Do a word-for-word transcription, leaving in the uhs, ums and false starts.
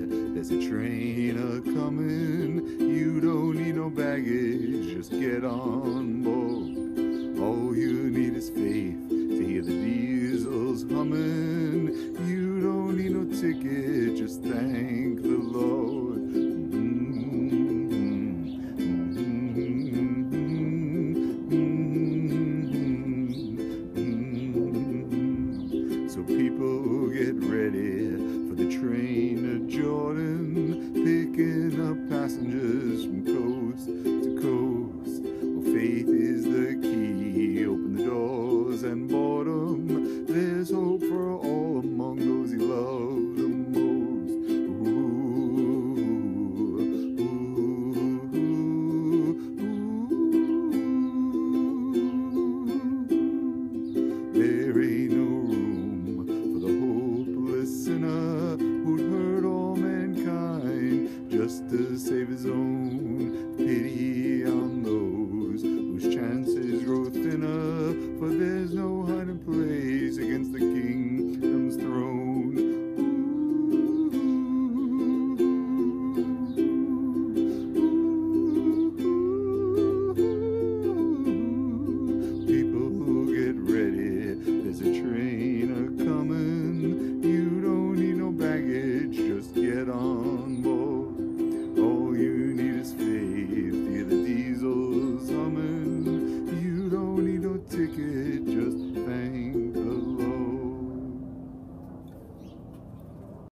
There's a train a-comin'. You don't need no baggage, just get on board. All you need is faith to hear the diesels hummin'. You don't need no ticket, just thank the Lord. So people get ready for the train to Jordan, picking up passengers from coast to coast. Well, faith is the key, open the doors and board 'em. There's hope for all among those he loved the most. Ooh, ooh, ooh. There ain't no room for the hopeless sinner who'd hurt all mankind just to save his own. Pity on those whose chances grow thinner, for there's no hiding place against the kingdom's throne. People get ready, there's a train a-comin'. You don't need no baggage, just get on board.